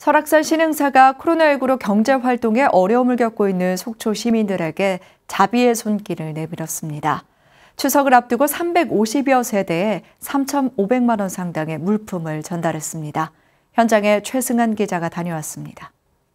설악산 신흥사가 코로나19로 경제활동에 어려움을 겪고 있는 속초 시민들에게 자비의 손길을 내밀었습니다. 추석을 앞두고 350여 세대에 3,500만 원 상당의 물품을 전달했습니다. 현장에 최승한 기자가 다녀왔습니다.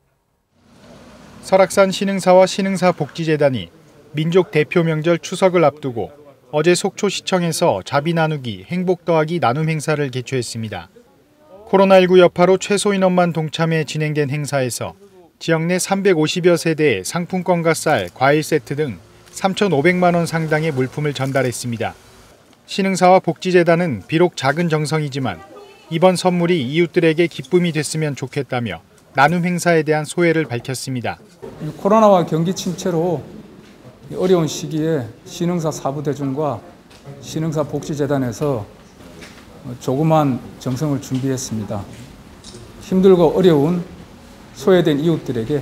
설악산 신흥사와 신흥사복지재단이 민족 대표 명절 추석을 앞두고 어제 속초시청에서 자비 나누기, 행복 더하기 나눔 행사를 개최했습니다. 코로나19 여파로 최소 인원만 동참해 진행된 행사에서 지역 내 350여 세대에 상품권과 쌀, 과일 세트 등 3,500만 원 상당의 물품을 전달했습니다. 신흥사와 복지재단은 비록 작은 정성이지만 이번 선물이 이웃들에게 기쁨이 됐으면 좋겠다며 나눔 행사에 대한 소회를 밝혔습니다. 코로나와 경기 침체로 어려운 시기에 신흥사 사부대중과 신흥사 복지재단에서 조그만 정성을 준비했습니다. 힘들고 어려운 소외된 이웃들에게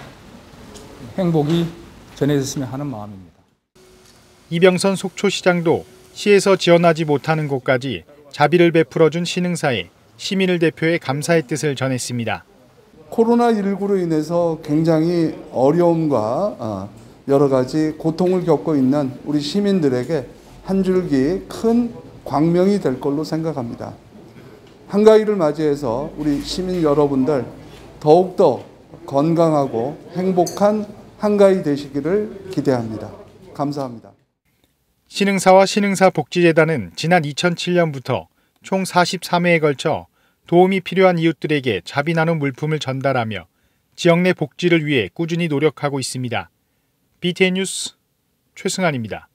행복이 전해졌으면 하는 마음입니다. 이병선 속초시장도 시에서 지원하지 못하는 곳까지 자비를 베풀어준 신흥사에 시민을 대표해 감사의 뜻을 전했습니다. 코로나19로 인해서 굉장히 어려움과 여러 가지 고통을 겪고 있는 우리 시민들에게 한 줄기 큰 광명이 될 걸로 생각합니다. 한가위를 맞이해서 우리 시민 여러분들 더욱더 건강하고 행복한 한가위 되시기를 기대합니다. 감사합니다. 신흥사와 신흥사복지재단은 지난 2007년부터 총 43회에 걸쳐 도움이 필요한 이웃들에게 자비 나눔 물품을 전달하며 지역 내 복지를 위해 꾸준히 노력하고 있습니다. BTN 뉴스 최승한입니다.